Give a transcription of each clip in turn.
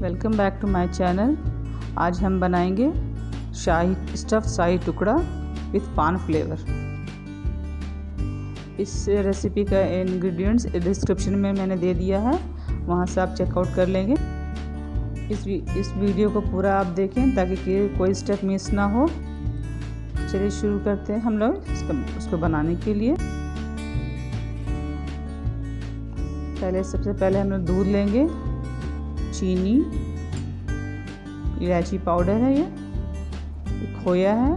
Welcome back to my channel. आज हम बनाएंगे शाही स्टफ़ शाही टुकड़ा विथ पान फ्लेवर। इस रेसिपी का इंग्रेडिएंट्स डिस्क्रिप्शन में मैंने दे दिया है, वहाँ से आप चेकआउट कर लेंगे। इस वीडियो को पूरा आप देखें ताकि कोई स्टेप मिस ना हो। चलिए शुरू करते हैं हम लोग उसको बनाने के लिए। सबसे पहले हम लोग दूध लेंगे, चीनी, इलायची पाउडर है, ये खोया है,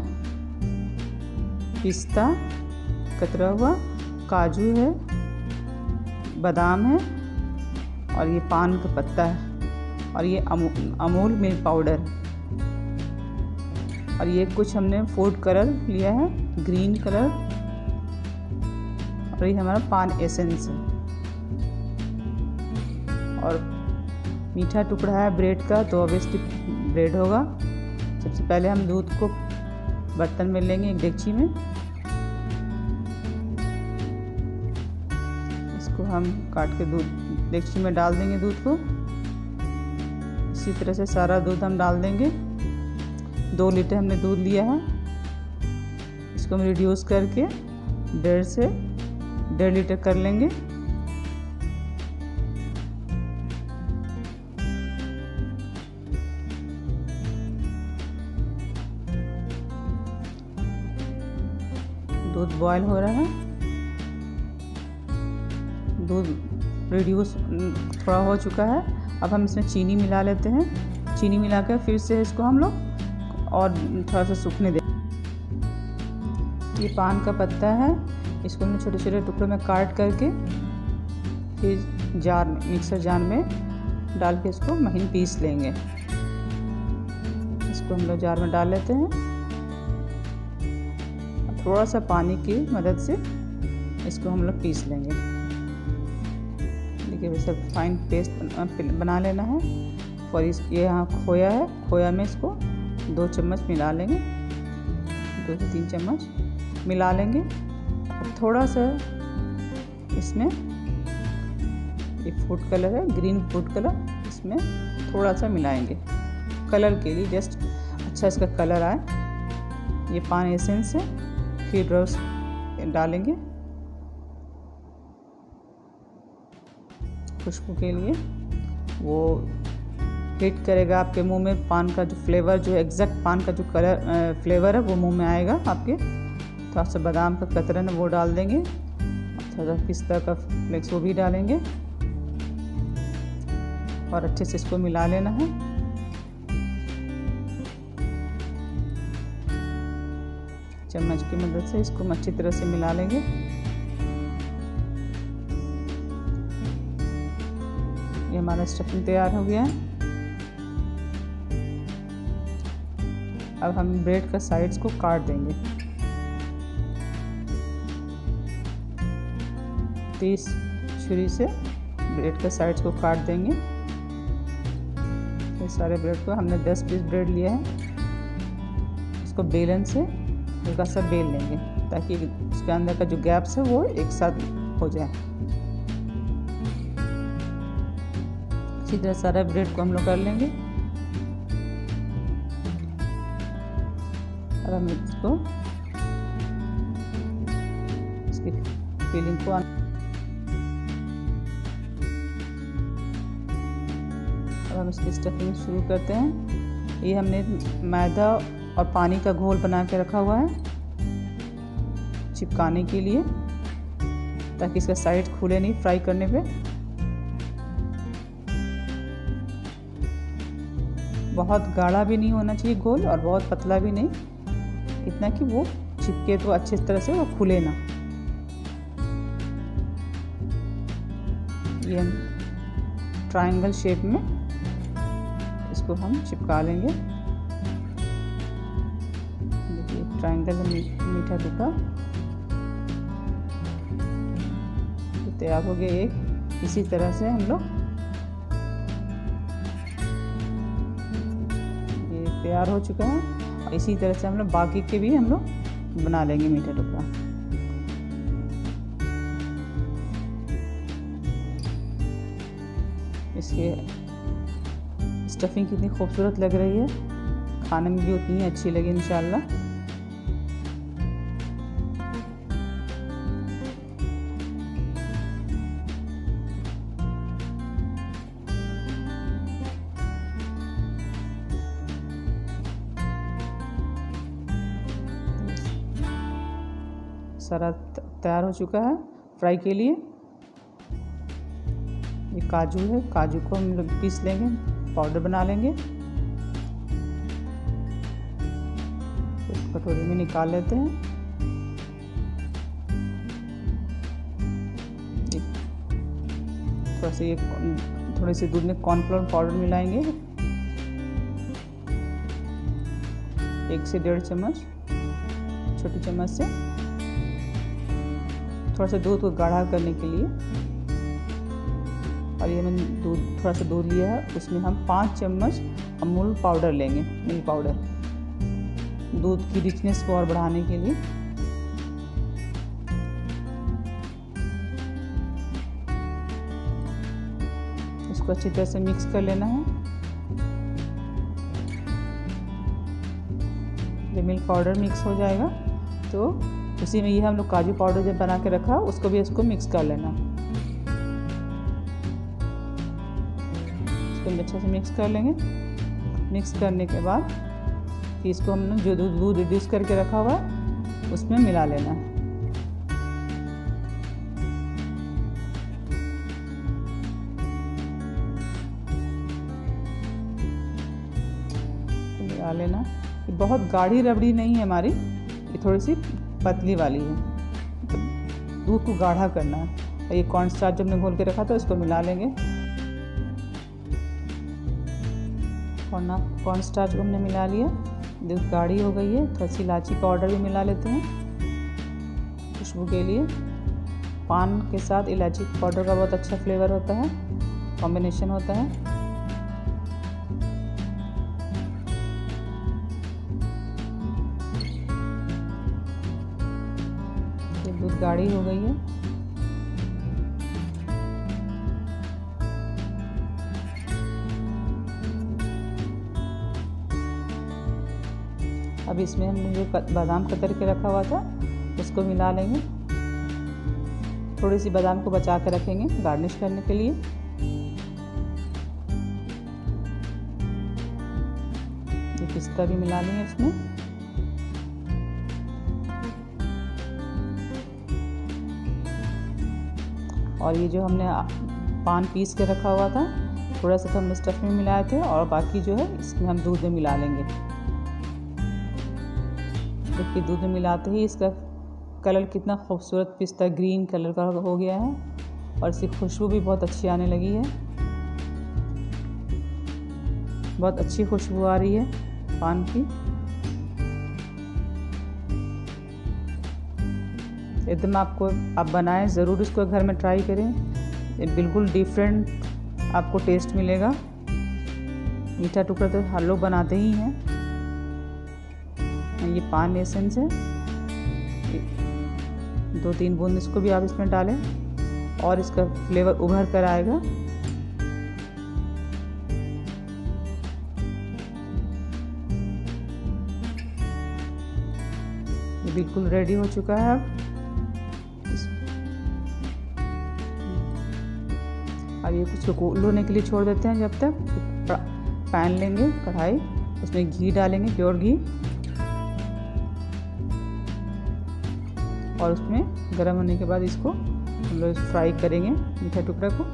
पिस्ता कतरा हुआ, काजू है, बादाम है और ये पान का पत्ता है और ये अमूल मिल्क पाउडर और ये कुछ हमने फूड कलर लिया है, ग्रीन कलर, और ये हमारा पान एसेंस है और मीठा टुकड़ा है ब्रेड का, तो ऑब्वियसली ब्रेड होगा। सबसे पहले हम दूध को बर्तन में लेंगे, एक डेगची में। इसको हम काट के दूध डेगची में डाल देंगे दूध को। इसी तरह से सारा दूध हम डाल देंगे। 2 लीटर हमने दूध लिया है, इसको हम रिड्यूस करके 1.5 से 1.5 लीटर कर लेंगे। दूध बॉयल हो रहा है, दूध रिड्यूस थोड़ा हो चुका है। अब हम इसमें चीनी मिला लेते हैं। चीनी मिलाकर फिर से इसको हम लोग और थोड़ा सा सूखने दें। ये पान का पत्ता है, इसको हमने छोटे छोटे टुकड़ों में काट करके फिर जार मिक्सर जार में डाल के इसको महीन पीस लेंगे। इसको हम लोग जार में डाल लेते हैं। थोड़ा सा पानी की मदद से इसको हम लोग पीस लेंगे। देखिए वैसे फाइन पेस्ट बना लेना है। और ये यहाँ खोया है, खोया में इसको 2 चम्मच मिला लेंगे, 2 से 3 चम्मच मिला लेंगे। अब थोड़ा सा इसमें ये फूड कलर है, ग्रीन फूड कलर, इसमें थोड़ा सा मिलाएंगे कलर के लिए, जस्ट अच्छा इसका कलर आए। ये पान एसेंस है, फिर ड्रॉप्स डालेंगे खुशबू के लिए। वो हिट करेगा आपके मुंह में, पान का जो फ्लेवर, जो एग्जैक्ट पान का जो कलर फ्लेवर है वो मुंह में आएगा आपके। थोड़ा सा बादाम का कतरन है वो डाल देंगे, थोड़ा सा पिस्ता का फ्लेक्स वो भी डालेंगे और अच्छे से इसको मिला लेना है। चम्मच की मदद से इसको अच्छी तरह से मिला लेंगे। ये हमारा स्टफिंग तैयार हो गया है। अब हम ब्रेड का साइड्स को काट देंगे। 30 छुरी से ब्रेड के साइड्स को काट देंगे। ये सारे ब्रेड को हमने 10 पीस ब्रेड लिया है। इसको बेलन से हल्का सा बेल लेंगे ताकि इसके अंदर का जो गैप्स है वो एक साथ हो जाए। इसी तरह सारा ब्रेड को हम लोग कर लेंगे। और हम इसको इसकी फिलिंग को अब हम इसकी स्टफिंग शुरू करते हैं। ये हमने मैदा और पानी का घोल बना के रखा हुआ है चिपकाने के लिए, ताकि इसका साइड खुले नहीं फ्राई करने पे। बहुत गाढ़ा भी नहीं होना चाहिए घोल और बहुत पतला भी नहीं, इतना कि वो चिपके तो अच्छी तरह से वो खुले ना। ये हम ट्रायंगल शेप में इसको हम चिपका लेंगे। ट्रायंगल मीठा टुकड़ा तो तैयार हो गया एक। इसी तरह से हम लोग ये तैयार हो चुका है और इसी तरह से हम लोग बाकी के भी हम लोग बना लेंगे मीठा टुकड़ा। इसके स्टफिंग कितनी खूबसूरत लग रही है, खाने में भी उतनी ही अच्छी लगी इंशाल्लाह। सारा तैयार हो चुका है फ्राई के लिए। ये काजू है, काजू को हम लोग पीस लेंगे, पाउडर बना लेंगे। इस कटोरी में निकाल लेते हैं। थोड़ा सा ये थोड़ी सी दूध में कॉर्नफ्लोर पाउडर मिलाएंगे, 1 से 1.5 चम्मच, छोटी चम्मच से। थोड़ा सा दूध को गाढ़ा करने के लिए। और ये मैंने थोड़ा सा दूध लिया है, उसमें हम 5 चम्मच अमूल पाउडर लेंगे, मिल्क पाउडर, दूध की रिचनेस को और बढ़ाने के लिए। इसको अच्छी तरह से मिक्स कर लेना है। जब मिल्क पाउडर मिक्स हो जाएगा तो उसी में ये हम लोग काजू पाउडर जब बना के रखा उसको भी इसको मिक्स कर लेना। इसको अच्छे से मिक्स कर लेंगे। मिक्स करने के बाद फिर इसको हमने जो दूध रिड्यूस करके रखा हुआ है उसमें मिला लेना है। मिला लेना। ये बहुत गाढ़ी रबड़ी नहीं है हमारी, ये थोड़ी सी पतली वाली है, दूध को गाढ़ा करना है। ये कॉर्न स्टार्च जब हमने घोल के रखा था उसको मिला लेंगे। कॉर्न स्टार्च को हमने मिला लिया, दूध गाढ़ी हो गई है। थोड़ी सी इलायची पाउडर भी मिला लेते हैं खुशबू के लिए। पान के साथ इलायची पाउडर का बहुत अच्छा फ्लेवर होता है, कॉम्बिनेशन होता है। दूध गाढ़ी हो गई है। अब इसमें हमने जो बादाम कतर के रखा हुआ था उसको मिला लेंगे। थोड़ी सी बादाम को बचा के रखेंगे गार्निश करने के लिए। ये पिस्ता भी मिला लेंगे इसमें। और ये जो हमने पान पीस के रखा हुआ था थोड़ा सा तो हमने स्टफ में मिलाए थे, और बाकी जो है इसमें हम दूध में मिला लेंगे। देखिए दूध में मिलाते ही इसका कलर कितना खूबसूरत पिस्ता ग्रीन कलर का हो गया है, और इसकी खुशबू भी बहुत अच्छी आने लगी है। बहुत अच्छी खुशबू आ रही है पान की। एकदम आप बनाएं, ज़रूर इसको घर में ट्राई करें। ये बिल्कुल डिफरेंट आपको टेस्ट मिलेगा। मीठा टुकड़ा तो हर लोग बनाते ही हैं। ये पान एसेंस है, 2-3 बूंद इसको भी आप इसमें डालें और इसका फ्लेवर उभर कर आएगा। ये बिल्कुल रेडी हो चुका है। अब ये कुछ कूल होने के लिए छोड़ देते हैं। जब तक पैन लेंगे, कढ़ाई, उसमें घी डालेंगे, प्योर घी, और उसमें गर्म होने के बाद इसको हम लोग फ्राई करेंगे मीठा टुकड़ा को।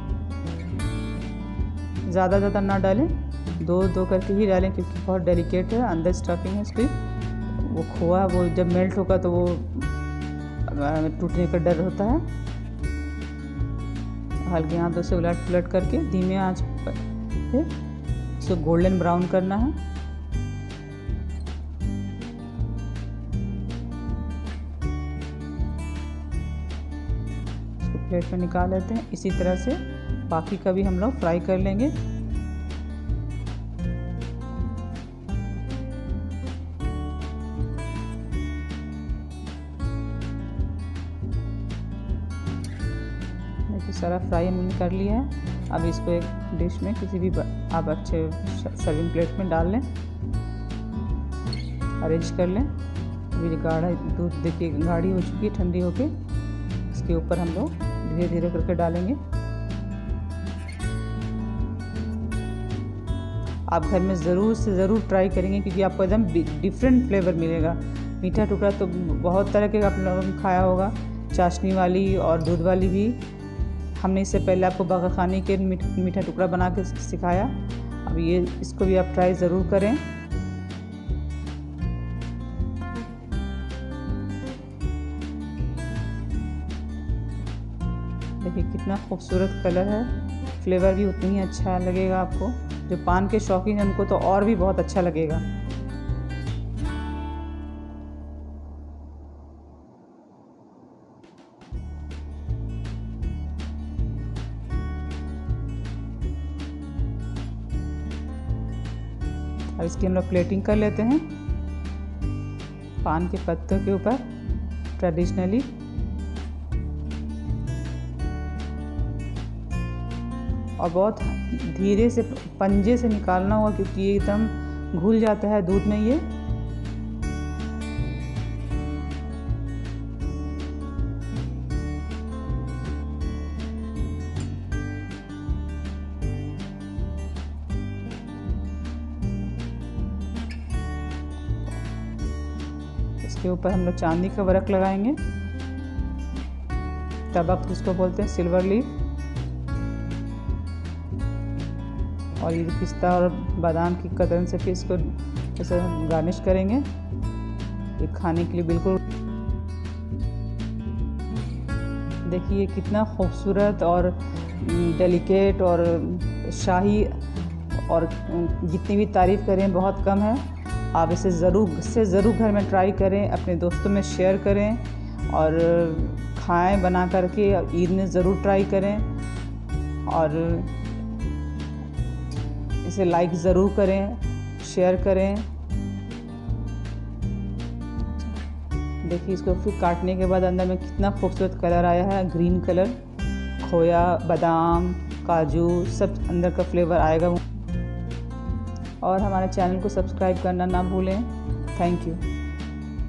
ज़्यादा ना डालें, 2 करके ही डालें क्योंकि बहुत डेलिकेट है, अंदर स्टफिंग है इसकी। वो खोआ वो जब मेल्ट होगा तो वो टूटने का डर होता है। हल्के हाथों से उलट पुलट करके धीमे आंच पे इसको गोल्डन ब्राउन करना है। इसको प्लेट में निकाल लेते हैं। इसी तरह से बाकी का भी हम लोग फ्राई कर लेंगे। सारा फ्राई हमने कर लिया है। अब इसको एक डिश में किसी भी आप अच्छे सर्विंग प्लेट में डाल लें, अरेंज कर लें। अभी गाढ़ा दूध देखिए गाढ़ी हो चुकी है ठंडी होके। इसके ऊपर हम लोग धीरे धीरे करके डालेंगे। आप घर में ज़रूर से ज़रूर ट्राई करेंगे क्योंकि आपको एकदम डिफरेंट फ्लेवर मिलेगा। मीठा टुकड़ा तो बहुत तरह के आप लोगों ने खाया होगा, चाशनी वाली और दूध वाली भी। हमने इससे पहले आपको बगा खाने के मीठा टुकड़ा बना के सिखाया। अब ये इसको भी आप ट्राई ज़रूर करें। देखिए कितना खूबसूरत कलर है, फ्लेवर भी उतनी ही अच्छा लगेगा आपको। जो पान के शौकीन हैं उनको तो और भी बहुत अच्छा लगेगा। अब इसकी हम लोग प्लेटिंग कर लेते हैं पान के पत्तों के ऊपर ट्रेडिशनली। और बहुत धीरे से पंजे से निकालना होगा क्योंकि ये एकदम घुल जाता है दूध में। ये इसके ऊपर हम लोग चांदी का वर्क लगाएंगे, तबक जिसको बोलते हैं, सिल्वर लीफ। और ये पिस्ता और बादाम की कतरन से फिर इसको ऐसे गार्निश करेंगे। ये खाने के लिए बिल्कुल देखिए कितना खूबसूरत और डेलिकेट और शाही, और जितनी भी तारीफ़ करें बहुत कम है। आप इसे ज़रूर घर में ट्राई करें, अपने दोस्तों में शेयर करें और खाएं बना करके। ईद में ज़रूर ट्राई करें और इसे लाइक ज़रूर करें, शेयर करें। देखिए इसको फिर काटने के बाद अंदर में कितना खूबसूरत कलर आया है, ग्रीन कलर। खोया, बादाम, काजू सब अंदर का फ्लेवर आएगा। और हमारे चैनल को सब्सक्राइब करना ना भूलें। Thank you.